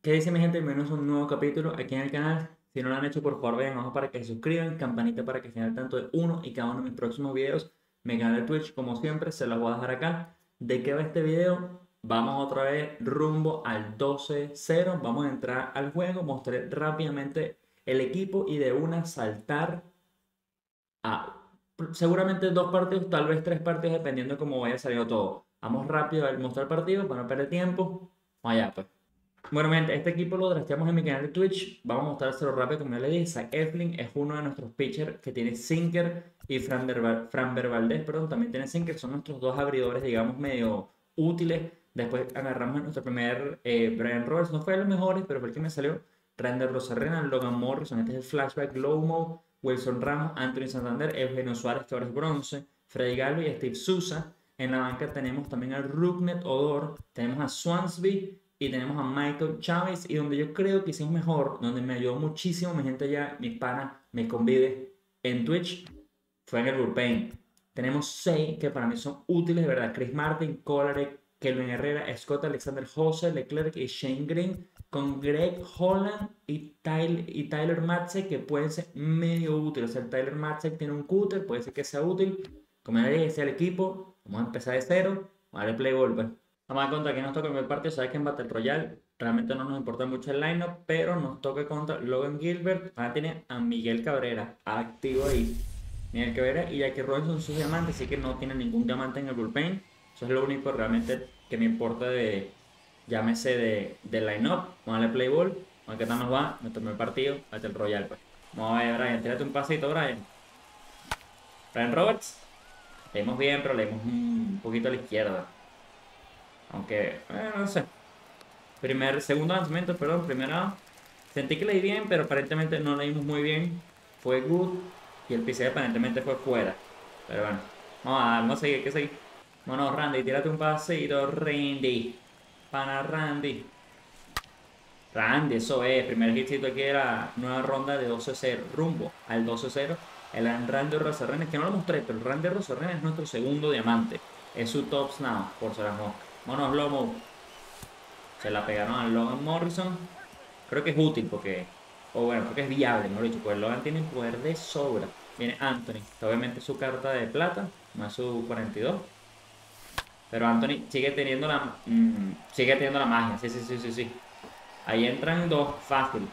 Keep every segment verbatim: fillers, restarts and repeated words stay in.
¿Qué dice mi gente? Bienvenidos a un nuevo capítulo aquí en el canal. Si no lo han hecho, por favor, vayan abajo para que se suscriban, campanita para que estén al tanto de uno y cada uno de mis próximos videos. Mi canal de Twitch, como siempre, se los voy a dejar acá. ¿De qué va este video? Vamos otra vez rumbo al doce cero. Vamos a entrar al juego, mostré rápidamente el equipo y de una saltar a seguramente dos partidos, tal vez tres partidos, dependiendo de cómo vaya saliendo todo. Vamos rápido a mostrar el partido para no perder tiempo. Vamos allá, pues. Bueno, gente, este equipo lo drafteamos en mi canal de Twitch. Vamos a mostrárselo rápido, como ya le dije. Zach Eflin es uno de nuestros pitchers que tiene sinker y Fran, Derval- Framber Valdez, perdón, también tiene sinker. Son nuestros dos abridores, digamos, medio útiles. Después agarramos a nuestro primer eh, Brian Roberts. No fue de los mejores, pero fue el que me salió. Rander Rosarena, Logan Morrison, este es el flashback, Low Mo, Wilson Ramos, Anthony Santander, Eugenio Suárez, que ahora es bronce, Freddy Gallo y Steve Souza. En la banca tenemos también a Ruknet Odor, tenemos a Swansby y tenemos a Michael Chávez. Y donde yo creo que hicimos mejor, donde me ayudó muchísimo mi gente allá, mis panas, mis convives en Twitch, fue en el bullpen. Tenemos seis que para mí son útiles, de verdad. Chris Martin, Kolarek, Kelvin Herrera, Scott Alexander, Jose Leclerc y Shane Green, con Greg Holland y Tyler, y Tyler Matzek, que pueden ser medio útiles. O sea, el Tyler Matzek tiene un cutter, puede ser que sea útil. Como ya dije, ese es el equipo. Vamos a empezar de cero. Vamos a darle play ball, pues. Vamos a contar que nos toca en el partido. Sabes que en Battle Royale realmente no nos importa mucho el lineup, pero nos toca contra Logan Gilbert. Ahora tiene a Miguel Cabrera activo ahí. Miguel Cabrera y Jackie Robinson son sus diamantes, así que no tiene ningún diamante en el bullpen. Eso es lo único realmente que me importa de, llámese de, de line-up. Vamos a darle play ball. Vamos a ver qué tal nos va. Me tomé el partido. Hasta el Royal, pues. Vamos a ver, Brian. Tírate un pasito, Brian. Brian Roberts. Leímos bien, pero leímos un poquito a la izquierda. Aunque, eh, no sé. Primer, segundo lanzamiento, perdón, primera. Sentí que leí bien, pero aparentemente no leímos muy bien. Fue good. Y el pincel aparentemente fue fuera. Pero bueno. Vamos a, vamos a seguir, hay que seguir. Bueno, Randy, tírate un pasito, Randy. Pana Randy. Randy, eso es. Primer hitcito aquí era nueva ronda de doce cero. Rumbo al doce cero. El Randy Rosarena, que no lo mostré, pero el Randy Rosarena es nuestro segundo diamante. Es su tops now, por si las moscas. Vámonos, Lomo. Se la pegaron a Logan Morrison. Creo que es útil porque, o bueno, creo que es viable, mejor dicho, porque Logan tiene poder de sobra. Viene Anthony, que obviamente es su carta de plata, más su cuarenta y dos. Pero Anthony sigue teniendo la, mmm, sigue teniendo la magia, sí, sí, sí, sí, sí. Ahí entran dos, fácil.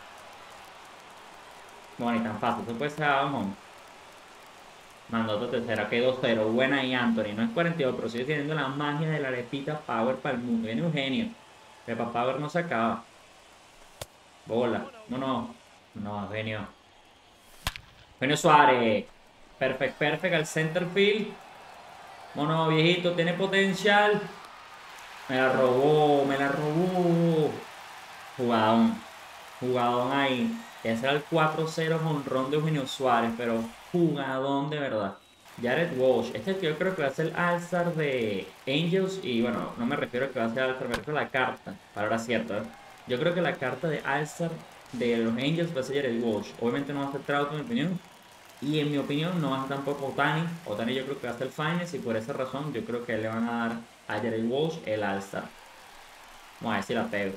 Bueno, y tan fácil, eso puede ser a un Mandó otra tercera, que dos cero, buena ahí Anthony. No es cuarenta y dos, pero sigue teniendo la magia de la arepita Power para el mundo. Viene Eugenio. Pepa Power no se acaba. Bola. No, no. No, Eugenio. Eugenio Suárez. Perfect, perfect al center field. Mono viejito, tiene potencial. Me la robó, me la robó. Jugadón. Jugadón ahí. Ese era el cuatro cero jonrón de Eugenio Suárez, pero jugadón de verdad. Jared Walsh. Este yo creo que va a ser el All-Star de Angels. Y bueno, no me refiero a que va a ser All-Star, me refiero a la carta. Palabra cierta, ¿eh? Yo creo que la carta de All-Star de los Angels va a ser Jared Walsh. Obviamente no va a ser Trout, en mi opinión. Y en mi opinión no va a ser tampoco Otani. Otani yo creo que va a ser el Finest. Y por esa razón yo creo que le van a dar a Jared Walsh el All-Star. Vamos a ver si la pego.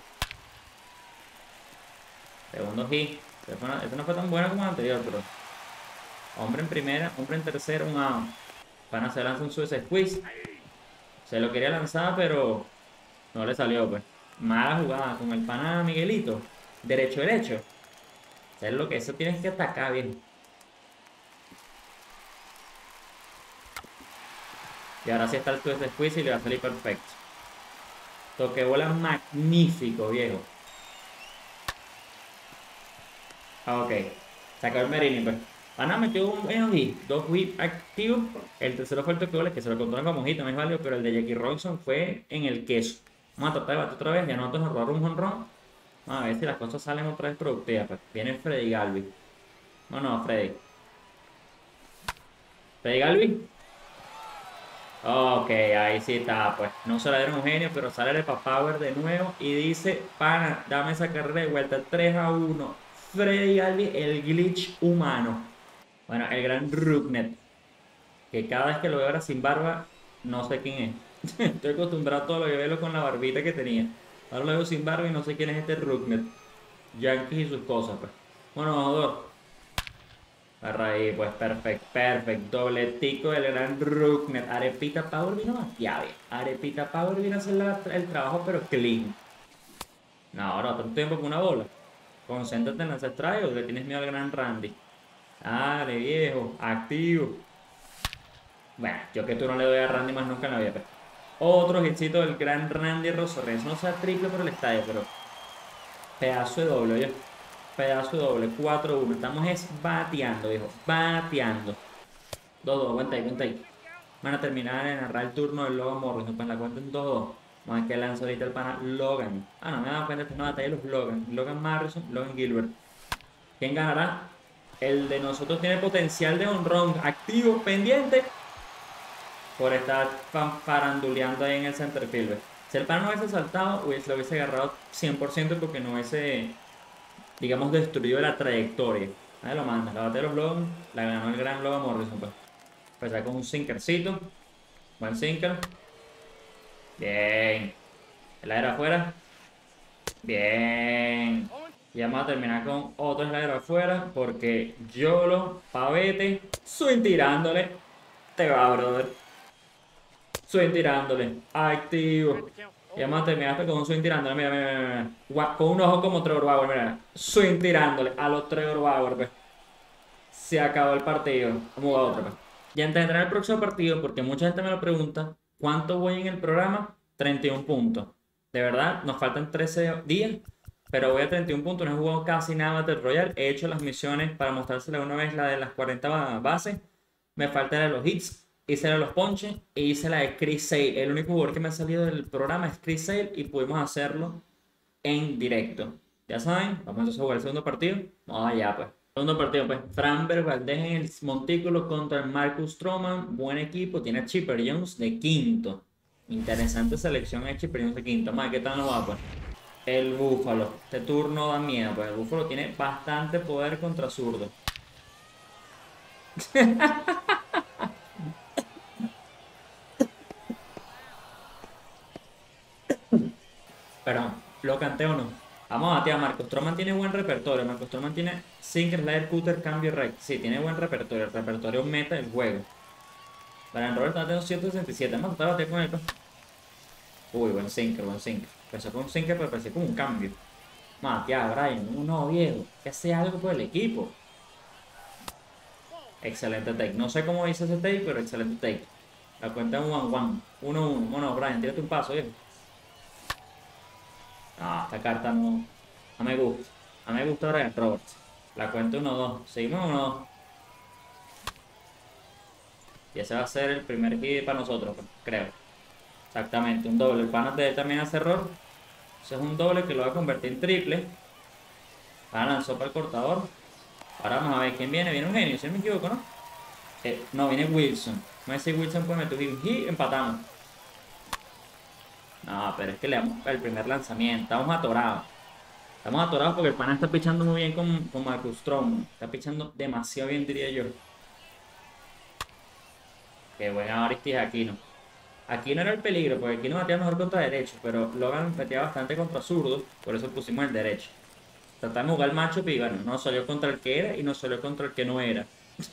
Segundo hit. Este no fue tan bueno como el anterior, pero... Hombre en primera, hombre en tercera, un out. Pana se lanza un Suicide Squeeze. Se lo quería lanzar, pero no le salió, pues. Mala jugada con el pana Miguelito. Derecho, derecho. Es lo que eso tienes que atacar bien. Y ahora sí está el Suicide Squeeze y le va a salir perfecto. Toque bola magnífico, viejo. Ah, ok. Sacó el Merini, pues. Pana metió un hit, dos whip activos. El tercero fue el toque bola, que se lo controlan como hit, también es válido, pero el de Jackie Robinson fue en el queso. Vamos a tratar de batir otra vez, ya nosotros nos robaron un jonrón. Vamos a ver si las cosas salen otra vez productivas. Pues viene Freddy Galvi. No, no, Freddy. Freddy Galvi. Ok, ahí sí está. Pues no se la dieron Eugenio, pero sale el Power de nuevo y dice: Pana, dame esa carrera de vuelta. tres a uno. Freddy Galvi, el glitch humano. Bueno, el gran Ruknet. Que cada vez que lo veo ahora sin barba, no sé quién es. Estoy acostumbrado a todo lo que veo con la barbita que tenía. Ahora lo veo sin barba y no sé quién es este Rugnet. Yankees y sus cosas, pues. Bueno, dos. Agarra ahí, pues, perfecto, perfecto. Dobletico del gran Rugnet. Arepita Power vino más llave. Arepita Power vino a hacer la- el trabajo, pero clean. No, ahora tanto tiempo con una bola. Concéntrate en lanzar strike o le tienes miedo al gran Randy. Dale, viejo, activo. Bueno, yo que tú no le doy a Randy más nunca en la vida, pues. Otro hitcito del gran Randy Rosorres. No sea triple por el estadio, pero pedazo de doble, oye. Pedazo de doble. cuatro uno. Estamos es bateando, viejo. Bateando. dos dos. Aguanta ahí, aguanta ahí. Van a terminar de narrar el turno del Logan Morrison. Pues la cuenta en dos dos. Vamos a ver qué lanza ahorita el pana Logan. Ah, no, me he dado cuenta que es una batalla de los Logan. Logan Morrison, Logan Gilbert. ¿Quién ganará? El de nosotros tiene potencial de honrón. Activo, pendiente. Por estar faranduleando ahí en el center field. ¿Ves? Si el pana no hubiese saltado, hubiese, lo hubiese agarrado cien por ciento porque no hubiese, digamos, destruido la trayectoria. Ahí lo manda. La batalla de los Logan la ganó el gran Logan Morrison. Pues. Empezar con un sinkercito. Buen sinker. Bien. El aire afuera. Bien. Y vamos a terminar con otro slider afuera porque YOLO, pavete, swing tirándole. Te va, brother. Swing tirándole. Activo. Y vamos a terminar con un swing tirándole. Mira, mira, mira, mira. Con un ojo como Trevor Bauer, mira. Swing tirándole a los Trevor Bauer, pues. Se acabó el partido. Vamos a otro, pues. Y antes de entrar al próximo partido, porque mucha gente me lo pregunta, ¿cuánto voy en el programa? treinta y uno puntos. De verdad, nos faltan trece días, pero voy a treinta y uno puntos. No he jugado casi nada Battle Royale. He hecho las misiones para mostrársela una vez, la de las cuarenta bases. Me faltan la de los hits, hice la de los ponches e hice la de Chris Sale. El único jugador que me ha salido del programa es Chris Sale y pudimos hacerlo en directo. Ya saben, vamos entonces a jugar el segundo partido. Vamos allá, pues. Segundo partido, pues. Framberg Valdez en el montículo contra el Marcus Stroman. Buen equipo. Tiene a Chipper Jones de quinto. Interesante selección de Chipper Jones de quinto. Más, ¿qué tal nos va, pues? El Búfalo. Este turno da miedo, pues. El Búfalo tiene bastante poder contra zurdo. Perdón, lo canté o no. Vamos a batear. Marcos Stroman tiene buen repertorio. Marcos Stroman tiene sinker, slider, cutter, cambio, rec. Sí, tiene buen repertorio. El repertorio meta del juego. Brian Roberts está teniendo ciento sesenta y siete. Vamos a tratar de batear con él, pues. Uy, buen sinker, buen sinker. Empezó con un sinker, pero parecía como un cambio. Vamos a batear, Brian. Uno, viejo. Que hace algo por el equipo. Excelente take. No sé cómo hice ese take, pero excelente take. La cuenta es uno uno. uno uno. Bueno, Brian, tírate un paso, viejo. Ah, esta carta no, no me gusta. A mí me gusta Brian Roberts. La cuenta uno dos. Seguimos uno dos. Y ese va a ser el primer hit para nosotros, pues, creo. Exactamente, un doble. El pana de él también hace error. Ese es un doble que lo va a convertir en triple. Para lanzó para el cortador. Ahora vamos a ver quién viene. Viene un genio, si no me equivoco, ¿no? Eh, no, viene Wilson. No sé si Wilson puede meter un hit y empatamos. No, pero es que le damos el primer lanzamiento. Estamos atorados. Estamos atorados porque el pana está pichando muy bien con, con Marcus Stroman. Está pichando demasiado bien, diría yo. Qué buena Aristides Aquino. Aquí no era el peligro, porque aquí no batea mejor contra derecho, pero Logan batea bastante contra zurdo, por eso pusimos el derecho. Tratamos de jugar el macho y bueno, no salió contra el que era y no salió contra el que no era.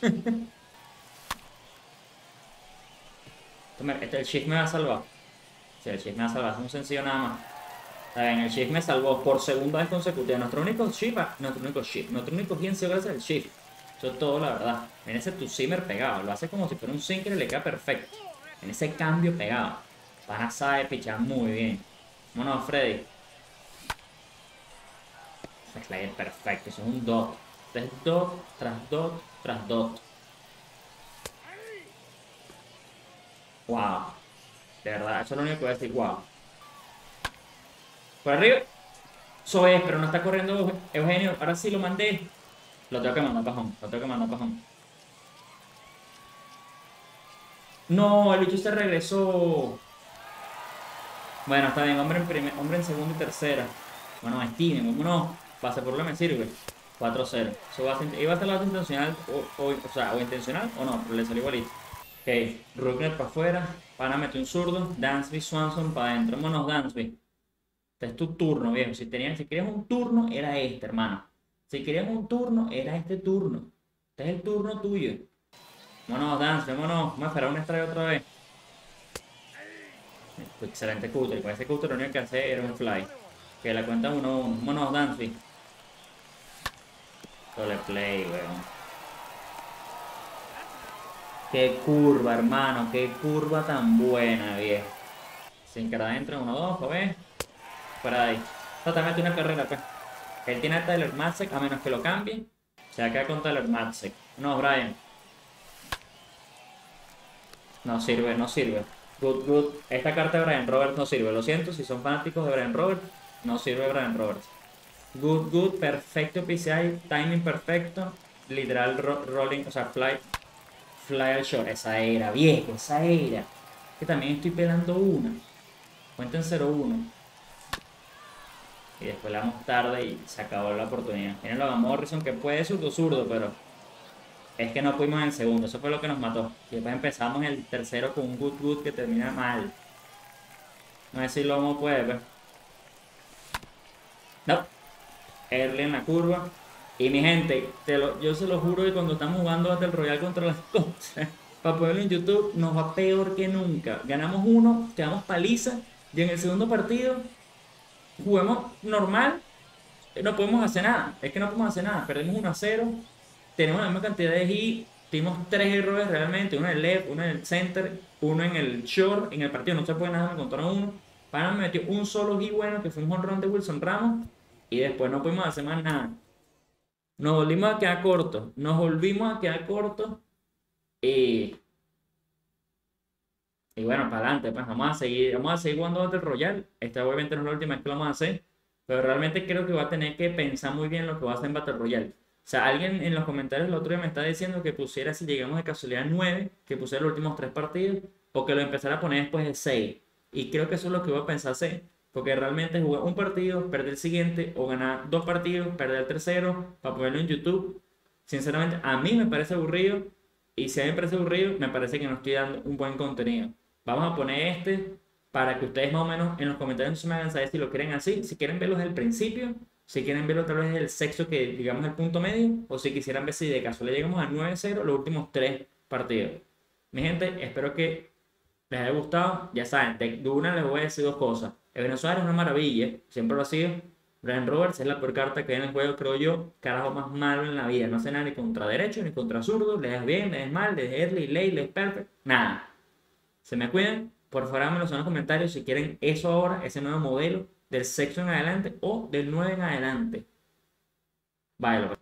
Este, el shift me va a salvar. Sí, el shift me va a salvar, es un sencillo nada más. Está bien, el shift me salvó por segunda vez consecutiva. Nuestro único shift, nuestro único shift, nuestro único hit se gracias al shift. Eso es todo, la verdad. En ese tu simmer pegado, lo hace como si fuera un sinker y le queda perfecto. En ese cambio pegado. Pana sabe pichar muy bien. Vámonos, Freddy. Ese slider perfecto, eso es un dot. Tres dot, tras dot, tras dot. Wow. De verdad, eso es lo único que voy a decir. Wow. Por arriba. Eso es, pero no está corriendo Eugenio. Ahora sí lo mandé. Lo tengo que mandar para home. Lo tengo que mandar para home. No, el bicho se regresó. Bueno, está bien, hombre en, primer, hombre en segunda y tercera. Bueno, Steven, vámonos. Pase por lo me sirve. cuatro cero. Eso va a ser, iba a ser la intencional, o, o, o sea, o intencional o no, pero le salió igualito. Ok, Rugnet para afuera. Pana metió un zurdo. Dansby, Swanson para adentro. Vámonos, Dansby. Este es tu turno, viejo. Si tenías, si querías un turno, era este, hermano. Si querías un turno, era este turno. Este es el turno tuyo. Vámonos, Dance, vámonos. Vamos a esperar un strike otra vez. Excelente cutter. Con ese cutter lo único que hace era un fly. Que la cuenta uno uno. Vámonos, Dance. Sole play, weón. Qué curva, hermano. Qué curva tan buena, viejo. Sin cara adentro, uno dos, a ver. Fuera de ahí. Totalmente una carrera, pues. Él tiene a Tyler Matzek, a menos que lo cambie. Se va a quedar con Tyler Matzek. No, Brian. No sirve, no sirve. Good, good. Esta carta de Brian Roberts no sirve. Lo siento, si son fanáticos de Brian Roberts, no sirve Brian Roberts. Good, good. Perfecto P C I. Timing perfecto. Literal ro rolling, o sea, fly. Fly al short. Esa era, viejo, esa era. Que también estoy pelando una. Cuenten cero uno. Y después la damos tarde y se acabó la oportunidad. Miren lo de Morrison, que puede zurdo zurdo, pero es que no pudimos en el segundo. Eso fue lo que nos mató. Y después empezamos el tercero con un good good que termina mal. No sé si Lomo puede, pues. No. Early en la curva. Y mi gente, te lo, yo se lo juro que cuando estamos jugando Battle Royale contra las cosas, para ponerlo en YouTube, nos va peor que nunca. Ganamos uno, quedamos paliza. Y en el segundo partido, jugamos normal. No podemos hacer nada. Es que no podemos hacer nada. Perdimos uno a cero. Tenemos la misma cantidad de hit. Tuvimos tres errores realmente. Uno en el left, uno en el center, uno en el short. En el partido no se puede nada, me encontraron uno. Para me metió un solo hit bueno, que fue un home run de Wilson Ramos. Y después no pudimos hacer más nada. Nos volvimos a quedar cortos. Nos volvimos a quedar cortos. Y, y bueno, para adelante. Pues vamos a seguir, vamos a seguir jugando Battle Royale. Esta obviamente no es la última vez que lo vamos a hacer. Pero realmente creo que va a tener que pensar muy bien lo que va a hacer en Battle Royale. O sea, alguien en los comentarios el otro día me está diciendo que pusiera, si llegamos de casualidad a nueve, que pusiera los últimos tres partidos, o que lo empezara a poner después de seis. Y creo que eso es lo que voy a pensar hacer. Porque realmente jugar un partido, perder el siguiente, o ganar dos partidos, perder el tercero, para ponerlo en YouTube. Sinceramente, a mí me parece aburrido. Y si a mí me parece aburrido, me parece que no estoy dando un buen contenido. Vamos a poner este para que ustedes más o menos en los comentarios se me hagan saber si lo quieren así, si quieren verlo desde el principio, si quieren verlo tal vez el sexo que digamos el punto medio, o si quisieran ver si de casualidad llegamos a nueve cero los últimos tres partidos. Mi gente, espero que les haya gustado. Ya saben, de una les voy a decir dos cosas. El Venezuela es una maravilla, siempre lo ha sido. Brian Roberts es la peor carta que hay en el juego, creo yo. Carajo más malo en la vida. No hace nada ni contra derecho ni contra zurdo. Le das bien, le das mal, le das early, late, le das perfect. Nada. Se me cuidan. Por favor, háganmelo en los comentarios si quieren eso ahora, ese nuevo modelo del sexo en adelante o del nueve en adelante. Bye,